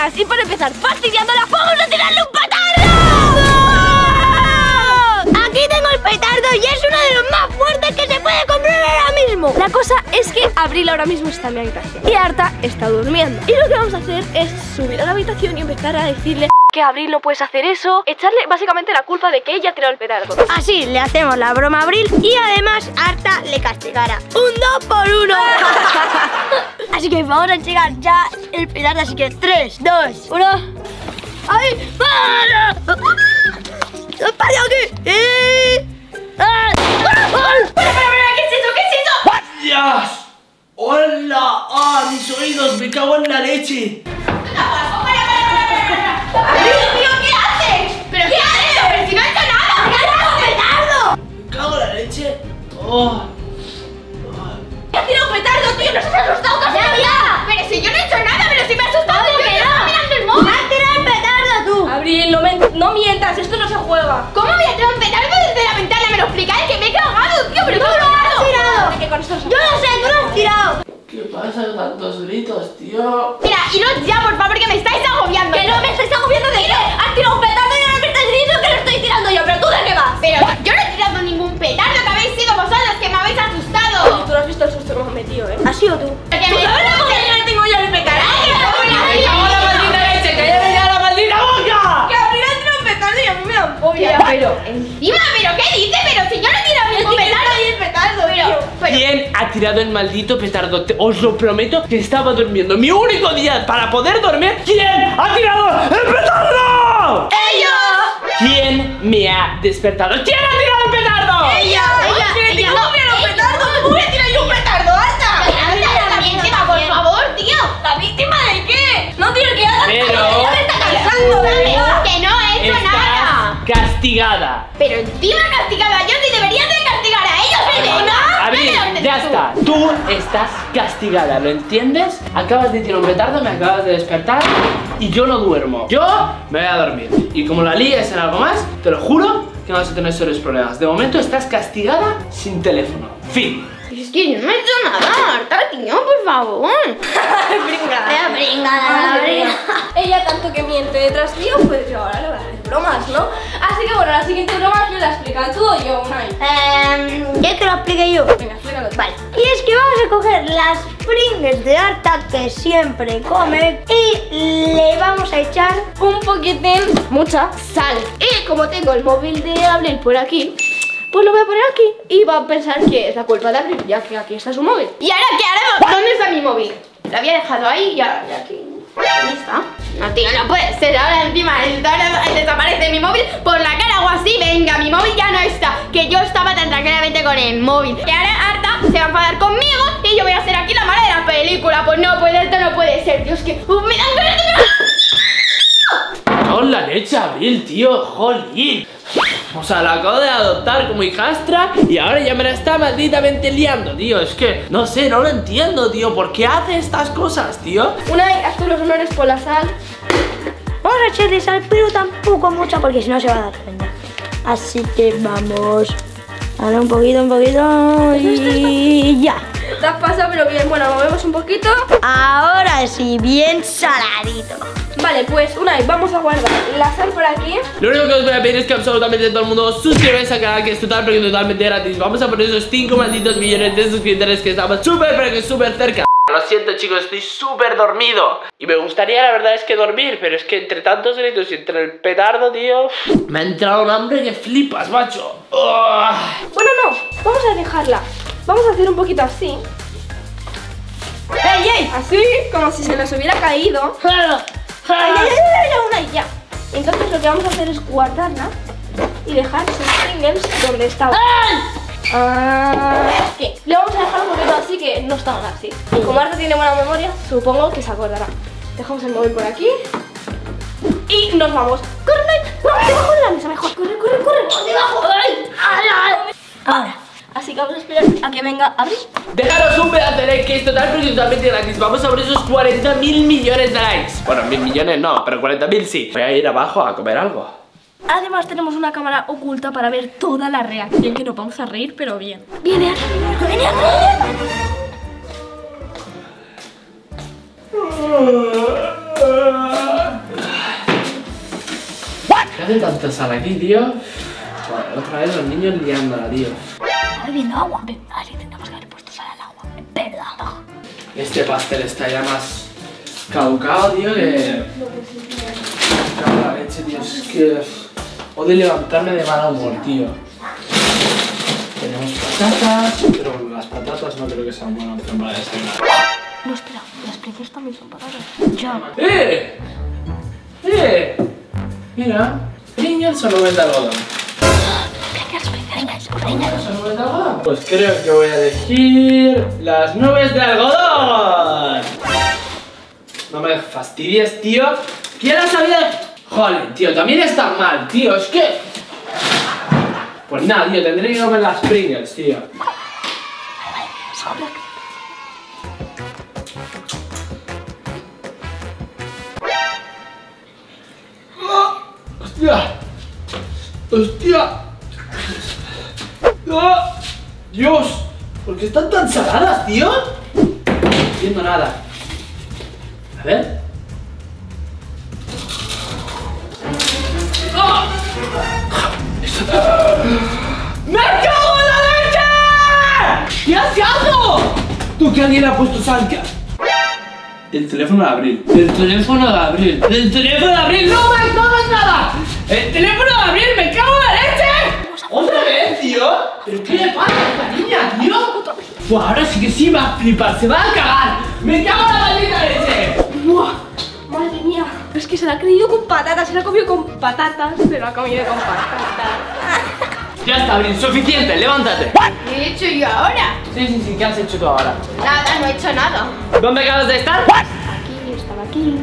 ganas y por empezar fastidiándola, vamos a tirarle un petardo. Aquí tengo el petardo y es uno de los más fuertes que se puede comprar ahora mismo. La cosa es que Abril ahora mismo está en mi habitación y Arta está durmiendo. Y lo que vamos a hacer es subir a la habitación y empezar a decirle que Abril no puedes hacer eso, echarle básicamente la culpa de que ella ha tirado el petardo. Así le hacemos la broma a Abril y además Arta le castigará. Un 2 por 1. Así que vamos a llegar ya el petardo, así que 3, 2, 1. ¡Ahí! ¡Para! ¡Para aquí! ¡Para! ¿Qué es eso? ¿Qué es eso? ¡Dios! ¡Hola! ¡Ah, mis oídos! ¡Me cago en la leche! ¡Abril, tío! ¿Qué haces? ¿Pero qué haces? ¡Pero si no he hecho nada! ¡Me has tirado un petardo! ¿Me cago en la leche? ¡Oh! ¡Me has tirado un petardo, tío! ¡Nos has asustado casi! ¡Ya! ¡Pero si yo no he hecho nada! ¡Pero si me has asustado! ¡Tío, que no! ¡Mirando el móvil! ¡Me has tirado el petardo, tú! Abril, no mientas, esto no se juega. ¿Cómo voy a tirar un petardo desde la ventana? ¿Me lo explicáis? ¡Que me he cagado, tío! ¡Pero tú lo has tirado! Que con esto yo lo sé, tú lo has tirado. ¿Qué pasa con tantos gritos, tío? Mira, iros ya, por favor, que me estáis agobiando. ¿Que no me estáis agobiando de qué? Has tirado un petardo y ahora me estáis diciendo que lo estoy tirando yo. ¿Pero tú de qué vas? Pero yo no he tirado ningún petardo, que habéis sido vosotros, que me habéis asustado. Tú no has visto el susto que me has metido, ¿eh? ¿Has sido tú? ¿Tú sabes cómo que yo no tengo yo el petardo? ¡Me cago en la maldita leche! ¡Cállate ya la maldita boca! Que Abril ha tirado un petardo y a mí me da fobia. Pero encima, ¿pero qué dices? Pero si yo no he tirado ningún petardo. Pero ¿Quién ha tirado el maldito petardo? Os lo prometo que estaba durmiendo. Mi único día para poder dormir. ¿Quién ha tirado el petardo? ¡ellos! ¿Quién me ha despertado? ¿Quién ha tirado el petardo? ¡Ella! ¿Cómo que no petardo? ¿Cómo voy a tirar yo un petardo, Arta? La víctima, por favor, tío. ¿La víctima de qué? No, tío, que hagas. Pero ya me está cansando, que no he hecho nada. Castigada. Pero encima castigada yo, si deberías de castigar a ellos, ¿verdad? Abril, ya está. Tú estás castigada, ¿lo entiendes? Acabas de tirar un petardo, me acabas de despertar y yo no duermo. Yo me voy a dormir. Y como la líes en algo más, te lo juro que vas a tener serios problemas. De momento estás castigada sin teléfono. Fin. Es que yo no he hecho nada, Arta, tío, por favor. Bringada. Ella tanto que miente detrás mío, pues yo ahora le voy a hacer bromas, ¿no? Así que bueno, la siguiente broma yo la explico tú o yo, Unai. ¿Quieres que lo explique yo? Venga, explícalo. Vale. Y es que vamos a coger las Pringles de Arta que siempre come y le vamos a echar un poquitín, mucha sal. Y como tengo el móvil de Abril por aquí, pues lo voy a poner aquí y va a pensar que es la culpa de Abril, ya que aquí está su móvil. ¿Y ahora qué haremos? ¿Dónde está mi móvil? Lo había dejado ahí y ahora aquí. ¿Dónde está? No, tío, no puede ser. Ahora encima desaparece mi móvil por la cara o así. Venga, mi móvil ya no está. Que yo estaba tan tranquilamente con el móvil. Y ahora Arta se va a enfadar conmigo y yo voy a hacer aquí la mala de la película. Pues no puede, esto no puede ser. Dios, que me dan ganas de... Con la leche, Abril, tío, jolín. O sea, la acabo de adoptar como hijastra y ahora ya me la está malditamente liando, tío. Es que, no sé, no lo entiendo, tío. ¿Por qué hace estas cosas, tío? Unai, haz tú los honores por la sal. Vamos a echarle sal, pero tampoco mucha porque si no se va a dar cuenta. Así que vamos. Ahora un poquito y ya. Te has pasado, pero bien. Bueno, movemos un poquito. Ahora sí, bien saladito. Vale, pues Unai, vamos a guardar la sal por aquí. Lo único que os voy a pedir es que absolutamente todo el mundo suscribáis al canal, que es total, pero totalmente gratis. Vamos a poner esos 5 malditos millones de suscriptores que estamos súper, pero que súper cerca. Lo siento, chicos, estoy súper dormido. Y me gustaría, la verdad, es que dormir, pero es que entre tantos gritos y entre el petardo, tío, me ha entrado un hambre que flipas, macho. Bueno, no, vamos a dejarla. Vamos a hacer un poquito así. ¡Ey, ey! Así, como si se nos hubiera caído. Una ya. Entonces lo que vamos a hacer es guardarla y dejar sus Pringles donde estaba. ¿Qué? Le vamos a dejar un poquito así que no estaban así. Como Arta tiene buena memoria, supongo que se acordará. Dejamos el móvil por aquí y nos vamos. ¡Corre! ¡No! ¡Debajo de la mesa mejor! ¡Corre! ¡Debajo! Ahora. Así que vamos a esperar a que venga Abril. Dejaros un pedazo de like que es total, pero totalmente gratis. Vamos a por esos 40.000 millones de likes. Bueno, 1.000 millones no, pero 40.000 sí. Voy a ir abajo a comer algo. Además tenemos una cámara oculta para ver toda la reacción, que nos vamos a reír, pero bien. ¡Viene Abril! ¡Viene Abril! ¿Qué hace tanta sal aquí, tío? Joder, otra vez los niños liándola, tío. Está bebiendo agua. Vale, tendríamos que haber puesto sal al agua. Verdad. Este pastel está ya más caducado, tío, que... Cago en la leche, tío, es que... Odio levantarme de mal humor, tío. Tenemos patatas, pero las patatas no creo que sean buenas opción para desayunar. No, espera, las Pringles también son patatas. Ya. ¡Eh! Mira, Pringles o nubes de algodón. ¿Pringles o nubes de algodón? Pues creo que voy a elegir las nubes de algodón. No me fastidies, tío. ¿Quién las había...? Joder, tío, también están mal, tío, es que... Pues nada, tío, tendré que comer las Pringles, tío. ¡Hostia! ¡Hostia! ¡Ah! ¡Dios! ¿Por qué están tan saladas, tío? No entiendo nada. A ver. ¡Ah! ¡Me cago en la leche! ¿Qué has hecho? ¿Tú que alguien ha puesto sal? El teléfono de Abril. El teléfono de Abril. El teléfono de Abril. ¡No me tomes nada! El teléfono de Abril. ¡Me cago en la leche! ¿Otra vez, tío? ¿Pero qué le pasa a esta niña, tío? Pues ahora sí que sí va a flipar. Se va a cagar. ¡Me cago en la maldita leche! ¡Buah! Madre mía. Es que se la ha creído con patatas. Se la ha comido con patatas. Se la ha comido con patatas. Ya está, Abril. Suficiente. Levántate. ¿Qué he hecho yo ahora? Sí. ¿Qué has hecho tú ahora? Nada, no he hecho nada. ¿Dónde acabas de estar? Aquí, estaba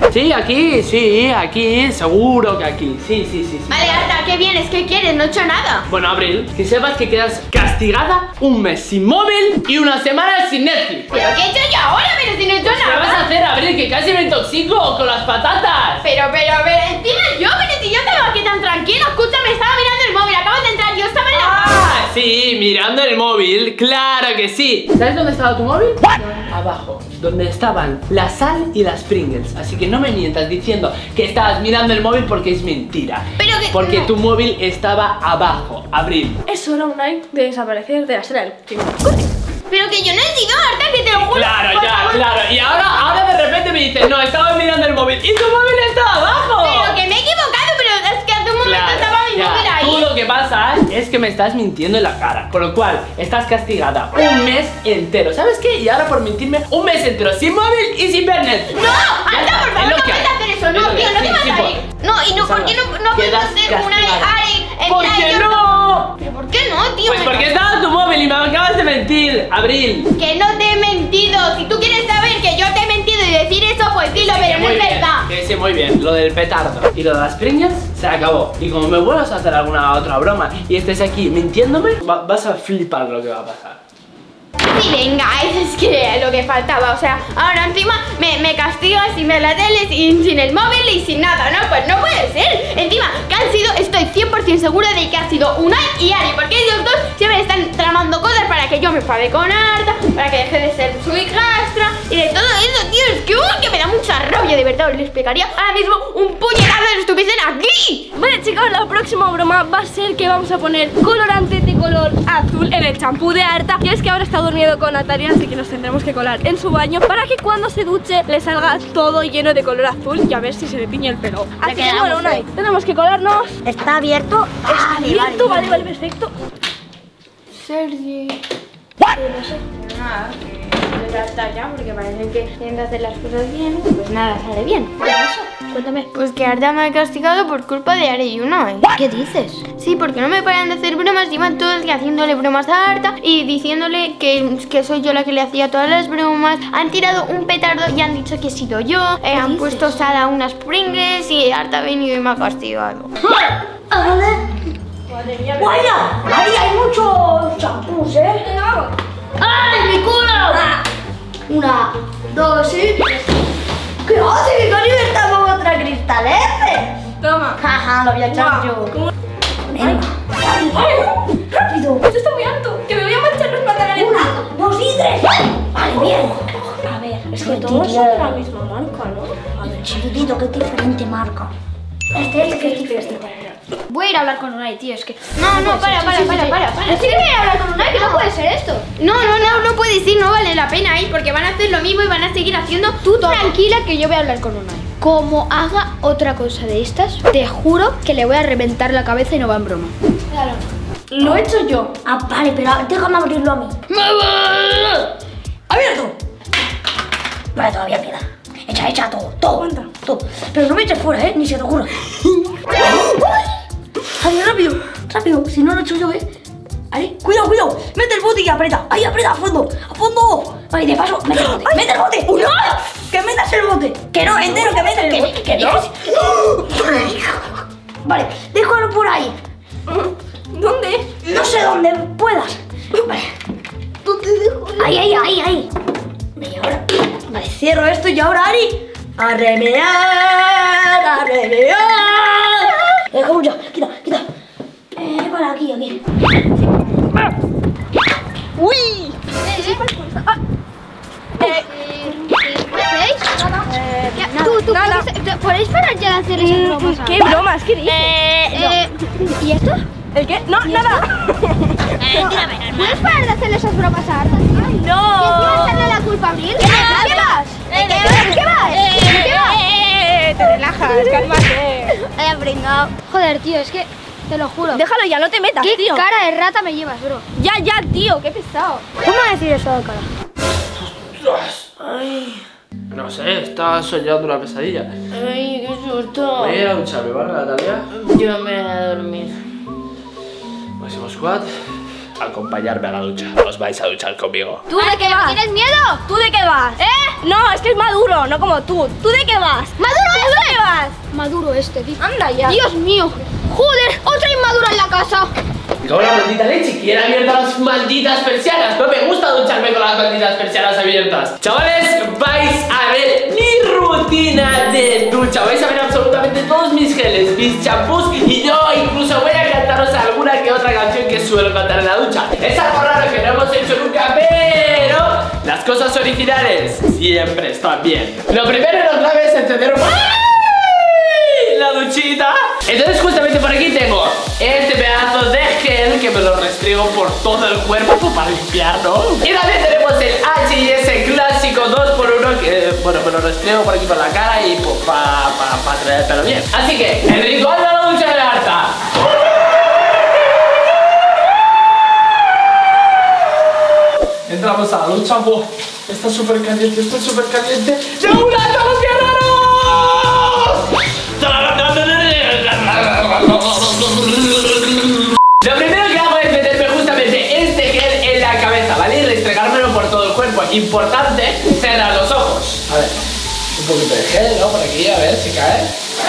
aquí. Sí, aquí, seguro que aquí. Sí. Vale, Arta, ¿qué vienes? ¿Qué quieres? No he hecho nada. Bueno, Abril, que sepas que quedas castigada un mes sin móvil y una semana sin Netflix. ¿Pero qué he hecho yo ahora? Pero si no he hecho ¿Qué vas a nada. hacer, Abril? Que casi me intoxico con las patatas. Pero, encima yo, pero si yo estaba aquí tan tranquilo, escúchame, estaba mirando el móvil, acabas de entrar, yo estaba en la... Sí, mirando el móvil, claro que sí. ¿Sabes dónde estaba tu móvil? Abajo, donde estaban la sal y las Pringles. Así que no me mientas diciendo que estabas mirando el móvil porque es mentira. Pero que... Porque no. tu móvil estaba abajo, Abril. Es hora online de desaparecer de la sala del último. Pero que yo no he dicho, Arta, que te lo juro. Claro, por ya, favor. claro. Y ahora de repente me dices, no, estaba mirando el móvil y tu móvil estaba abajo. Pero que me he equivocado, pero es que hace un momento estaba mi móvil ahí. Tú lo que pasa es que me estás mintiendo en la cara. Con lo cual, estás castigada un mes entero. ¿Sabes qué? Y ahora por mentirme, un mes entero sin móvil y sin ver Netflix. No, Arta, por favor, no puedes hacer eso. No, tío, no te vas a ir. No, y no, ¿por qué no puedes hacer una de Ari? ¿Por qué no? ¿Pero por qué no, tío? Pues porque estaba tu móvil y me acabas de mentir, Abril. Que no te he mentido. Si tú quieres saber que yo te he mentido y decir eso, pues dilo, pero no es verdad. Sí, muy bien. Lo del petardo y lo de las Pringles se acabó. Y como me vuelvas a hacer alguna otra broma y estés aquí mintiéndome, vas a flipar lo que va a pasar. Sí, venga, eso es que lo que faltaba. O sea, ahora encima me castigas sin ver la tele, sin el móvil y sin nada, ¿no? Pues no puede ser. Encima, que han sido, estoy 100% segura de que ha sido Unai y Ari, porque ellos dos siempre están tramando cosas para que yo me enfade con Arta, para que deje de ser su hijastra y de todo eso, tío. Es que me da mucha rabia, de verdad. Os lo explicaría ahora mismo un puñetazo de estuviesen aquí. Vale, chicos, la próxima broma va a ser que vamos a poner colorante de color azul en el champú de Arta. Y es que ahora está durmiendo con Natalia, así que nos tendremos que colar en su baño para que cuando se duche le salga todo lleno de color azul y a ver si se le tiñe el pelo. Así que bueno, Unai, tenemos que colarnos. ¿Está abierto? Está abierto, vale, perfecto. Sergi. No sé. Nada, que ya está ya, porque parece que tienen que hacer las cosas bien, pues nada, sale bien. ¿Qué pasa? Cuéntame. Pues que Arta me ha castigado por culpa de Ari y Unai. ¿Qué dices? Sí, porque no me paran de hacer bromas, iban todo el día haciéndole bromas a Arta y diciéndole que soy yo la que le hacía todas las bromas. Han tirado un petardo y han dicho que he sido yo. Han puesto sal a unas Pringles y Arta ha venido y me ha castigado. Madre mía. ¡Vaya! Ahí hay muchos champús, ¿eh? Venga, vamos. ¡Ay, mi culo! Una, dos y... ¿Qué hace? ¿Qué coño está con otra cristalete? Toma. Jaja, lo voy a echar yo. Venga. ¡Ay! ¡Rápido! Esto está muy alto. Que me voy a manchar los pantalones. Una, dos y tres. Vale, bien. A ver. Es que todos son de la misma marca, ¿no? A ver, chiquitito, qué diferente marca. Este. Voy a ir a hablar con Unai, tío, es que... No, para. Es que voy a ir a hablar con Unai, que no puede ser esto. No puedes ir, no vale la pena ir, porque van a hacer lo mismo y van a seguir haciendo. Tú tranquila que yo voy a hablar con Unai. Como haga otra cosa de estas, te juro que le voy a reventar la cabeza y no va en broma. Claro. Lo he hecho yo. Ah, vale, pero déjame abrirlo a mí. ¡Abierto! Vale, todavía queda. Echa todo. Cuenta. Todo. Pero no me eches fuera, ni se te ocurra. ¡Ay, rápido! Si no lo he hecho yo, Ahí, cuidado. Mete el bote y aprieta. Ahí, aprieta a fondo. Vale, de paso, mete el bote. ¡No! ¡Que metas el bote! Que no, entero, que metas el bote. ¿Que no? Vale, déjalo por ahí. ¿Dónde? No sé dónde puedas. Vale. ¿Dónde dejo? Ahí. Y ahora, vale, cierro esto y ahora, Ari, a remediar. Deja mucho, quita. Vale, aquí. ¡Uy! ¿Tú podéis parar ya de hacer esas bromas? ¿Qué bromas? ¿Qué dices? ¿Y esto? ¿El qué? No, nada. ¿Puedes parar de hacerle esas bromas a Arta, tío? No. ¿Y encima echarle la culpa a Abril? ¿Qué vas? Te relajas, cálmate. Pringao. Joder, tío, es que te lo juro. Déjalo ya, no te metas, ¿Qué tío. cara de rata me llevas, bro? Ya, tío, qué pesado. ¿Cómo decir eso de cara? Ay, no sé, estaba soñando una pesadilla. Ay, qué susto. Voy a ir a ducharme, ¿vale, Natalia? Yo me voy a dormir. Máximo Squad, acompañarme a la ducha. Os vais a duchar conmigo. ¿Tú de qué vas? ¿Tienes miedo? ¿Tú de qué vas? No, es que es Maduro, no como tú. ¿Tú de qué vas? ¡Maduro ¿Tú de qué vas? Maduro este, tío. Anda ya. Dios mío. Joder, otra inmadura en la casa. Me cago en la maldita leche, ¿quién ha abierto las malditas persianas? No me gusta ducharme con las malditas persianas abiertas. Chavales, vais a ver mi rutina de ducha. Vais a ver absolutamente todos mis geles, mis champús, y yo incluso voy a cantaros alguna que otra canción que suelo cantar en la ducha. Es algo raro que no hemos hecho nunca, pero las cosas originales siempre están bien. Lo primero y lo clave es encender la duchita. Entonces justamente por aquí tengo este pedazo de gel que me lo restriego por todo el cuerpo para limpiar, ¿no? Y también tenemos el H&S clásico 2x1 que, bueno, me lo restriego por aquí por la cara y pues para traer el pelo bien. Así que, el rincón de la ducha de Arta. Entramos a la ducha, está súper caliente, ¡De una, todos raros! Lo primero que hago es meterme justamente este gel en la cabeza, ¿vale? Y restregármelo por todo el cuerpo. Importante, cerrar los ojos. A ver, un poquito de gel, ¿no? Por aquí, a ver si cae.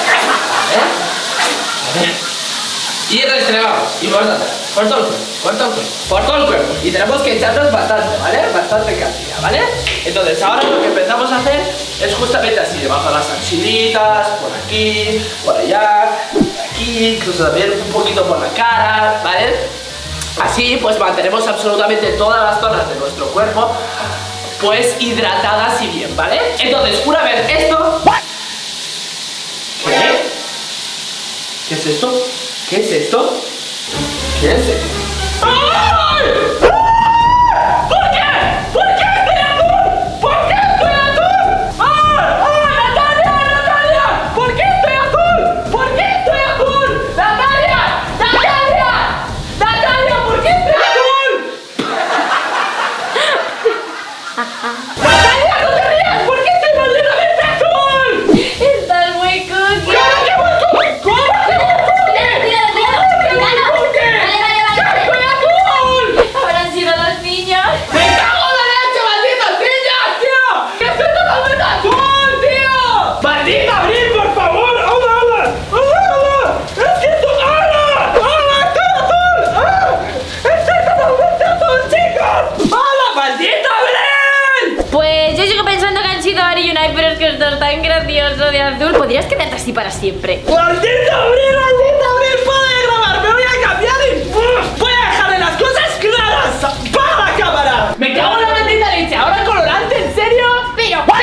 A ver. Y restregamos. Y vamos a hacer por todo el cuerpo, por todo el cuerpo. Y tenemos que echarnos bastante, ¿vale? Bastante cantidad, ¿vale? Entonces ahora lo que empezamos a hacer es justamente así, debajo de las axilitas, por aquí, por allá, por aquí, incluso también un poquito por la cara, ¿vale? Así pues mantenemos absolutamente todas las zonas de nuestro cuerpo pues hidratadas y bien, ¿vale? Entonces, una vez esto... ¿Qué? ¿Qué es esto? ¿Qué es esto? ¿Qué es esto? ¡Ay! ¿Por qué? ¿Por qué estoy azul? ¿Por qué estoy azul? ¡Ay! ¡Natalia! ¿Por qué estoy azul? ¿Por qué estoy azul? ¡Natalia! ¿Por qué estoy azul? ¡Natalia, no te rías! ¿Por qué estoy malditamente azul? Estás muy cookie. Habrán sido las niñas. ¡Me cago en la leche, malditas niñas, tío! ¡Que estoy totalmente azul, tío! ¡Maldita Abril, por favor! ¡Hola! ¡Es que esto... ¡Hola! ¡Estoy azul! ¡Estoy totalmente azul, chicos! ¡Hola, maldita Abril! Pues yo sigo pensando que han sido Ari y Unai, pero es que esto es tan gracioso de azul. Podrías quedarte así para siempre. ¡Maldita Abril! ¡Para de grabar! ¡Me voy a cambiar y voy a dejarle las cosas claras! ¡Para la cámara! ¡Me cago en la maldita leche! ¿Ahora colorante? ¿En serio? Pero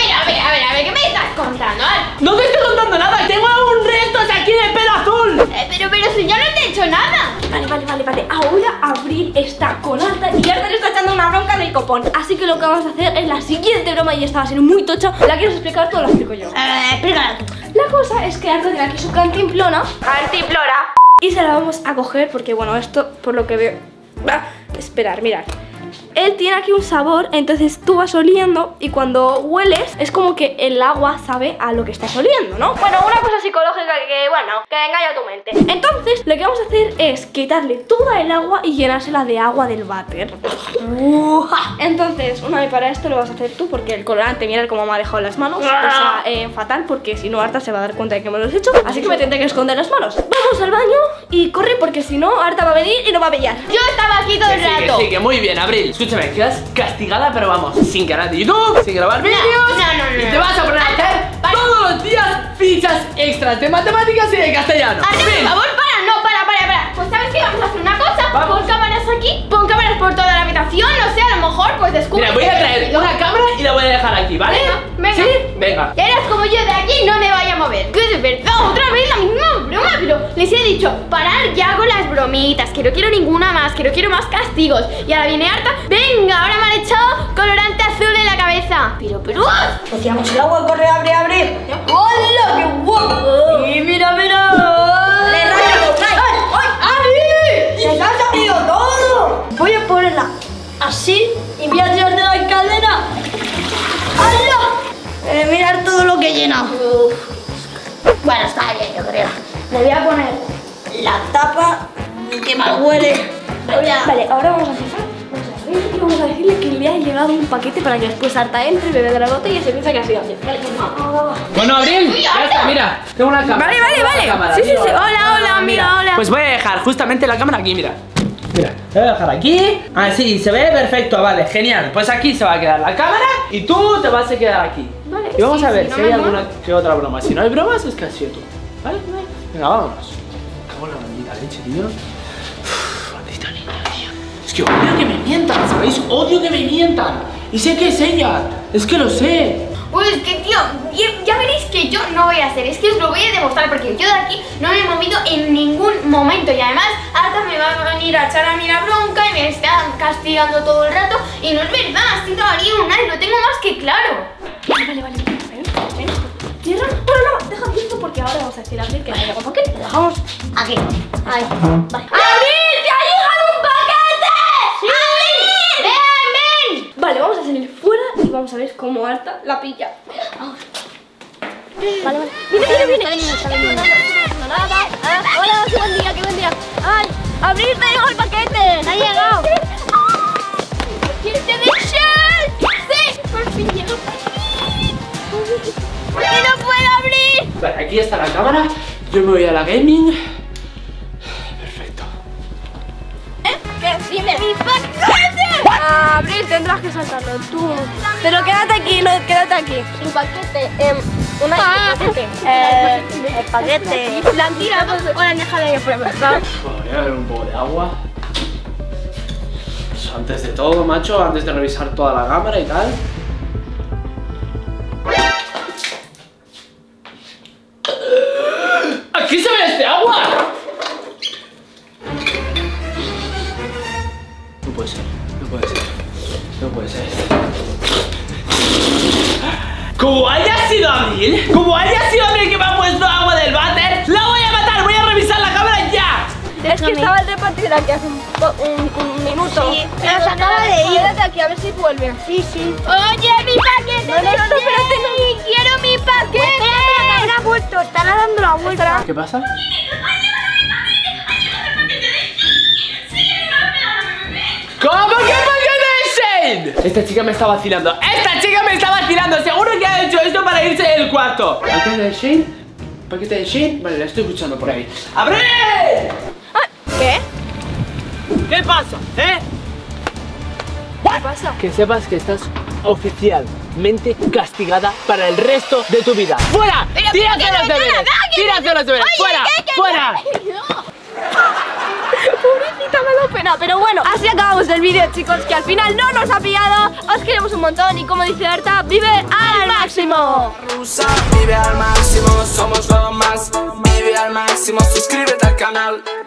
contando, Arta? No te estoy contando nada, tengo un resto aquí de pelo azul. Pero si yo no te he hecho nada. Vale. Ahora Abril está con Arta y Arta le está echando una bronca en el copón. Así que lo que vamos a hacer es la siguiente broma y esta va a ser muy tocha. ¿La quieres explicar tú o la explico yo? Explícala tú. La cosa es que Arta tiene aquí su cantimplora. Cantimplora. Y se la vamos a coger porque, bueno, esto por lo que veo... Esperar, mirad. Él tiene aquí un sabor, entonces tú vas oliendo y cuando hueles es como que el agua sabe a lo que estás oliendo, ¿no? Bueno, una cosa psicológica que engaña tu mente. Entonces, lo que vamos a hacer es quitarle toda el agua y llenársela de agua del váter. Entonces, para esto lo vas a hacer tú porque el colorante, mirad cómo me ha dejado las manos. O sea, fatal porque si no Arta se va a dar cuenta de que me lo he hecho. Así que me tendré que esconder las manos. Vamos al baño y corre porque si no Arta va a venir y no va a pillar. Yo estaba aquí todo el rato. Sí, que muy bien, Abril. Escúchame, quedas castigada, pero vamos, sin canal de YouTube, sin grabar vídeos. No. Y te vas a poner a hacer todos los días fichas extras de matemáticas y de castellano. Arta, por favor, para. Pues ¿sabes qué? Vamos a hacer una cosa. Vamos. Pon cámaras aquí, pon cámaras por toda la habitación. No sé, a lo mejor pues descubre. Mira, voy a traer una cámara y la voy a dejar aquí, ¿vale? Venga. ¿Sí? Venga. Eres como yo de aquí, no me vaya a mover. Que de verdad, otra vez la misma broma. Pero les he dicho, parar ya con las bromitas, que no quiero ninguna más, que no quiero más castigos. Y ahora viene Arta. Venga, ahora me han echado colorante azul en la cabeza. Pero. Rociamos el agua, corre, abre. ¡Hola, qué guapo! Y mira. ¡Le rayo! ¡Ay! ¡Se te ha salido todo! Voy a ponerla así y voy a tirar de la cadena. ¡Hala! Mirad todo lo que llena. Bueno, está bien, yo creo. Le voy a poner la tapa, que mal huele. Vale, ahora vamos a hacer y vamos a decirle que le ha llegado un paquete para que después Arta entre, bebe de la botella y se piensa que ha sido así. Vale, Bueno, Abril, ya está, mira, tengo una cámara. Vale. Cámara, Sí. tío, Hola, mira, hola. Pues voy a dejar justamente la cámara aquí, mira. Mira, la voy a dejar aquí. Así, se ve perfecto, vale, genial. Pues aquí se va a quedar la cámara y tú te vas a quedar aquí. Vale, y vamos a ver no si me hay mola. alguna que otra broma. Si no hay bromas, es que has sido tú. ¿Vale? Venga, vámonos. Cago en la maldita leche, tío. Maldita niña, tío. Es que odio que me mientan, ¿sabéis? Odio que me mientan. Y sé que es ella. Es que lo sé. Pues que tío, ya veréis que yo no voy a hacer, es que os lo voy a demostrar porque yo de aquí no me he movido en ningún momento y además Arta me va a venir a echar a mí la bronca y me está castigando todo el rato y no es verdad, estoy todavía un año, lo tengo más que claro. Vale. Ven. Cierra. No, deja esto porque ahora vamos a decir a Abril que le ha llegado un paquete. Lo dejamos aquí. Ahí. Vale. ¡Abril, te ha llegado un paquete! ¡Sí! ¡Abril! ¡Ven! Vale, vamos a salir fuera y vamos a ver cómo Arta la pilla. Vamos. Vale. Viene. Está viniendo. Hola, qué buen día. Ay, Abril, te ha llegado el paquete. Te ha llegado. ¿Quieres de Shell? Sí, por fin llegó. ¡Que no puedo abrir! Vale, aquí está la cámara. Yo me voy a la gaming. Perfecto. ¿Qué? Dime. ¡Mi paquete! Abril, tendrás que saltarlo tú. Pero quédate aquí, Un paquete. Un paquete. La han tirado. Ahora déjala ahí por acá. Voy a beber un poco de agua. Pues antes de todo, macho, antes de revisar toda la cámara y tal. ¡Aquí se ve este agua! No puede ser. Como haya sido Abril que me ha puesto agua del váter, la voy a matar, voy a revisar la cámara ya. Es que estaba el repartidor aquí hace un minuto. Sí, pero se acaba de ir. Quédate aquí, a ver si vuelve. Sí. Oye, mi paquete. No. Quiero mi paquete. Espera, que habrá vuelto. Estará dando la vuelta. ¿Qué pasa? ¿Cómo que paquete de Shane? Esta chica me está vacilando. Seguro que ha hecho esto para irse del cuarto. ¿Paquete de Shane? Vale, la estoy escuchando por ahí. ¡Abril! ¿Qué? ¿Qué pasa? ¿Qué pasa? Que sepas que estás oficialmente castigada para el resto de tu vida. ¡Fuera! ¡Tírate los deberes! ¡Fuera! ¿Qué? ¡Fuera! Pobrecita, me da pena. pena, pero bueno, así acabamos el vídeo, chicos, que al final no nos ha pillado. Os queremos un montón y como dice Berta, vive al máximo. Vive al máximo, somos lo más. Vive al máximo, suscríbete al canal.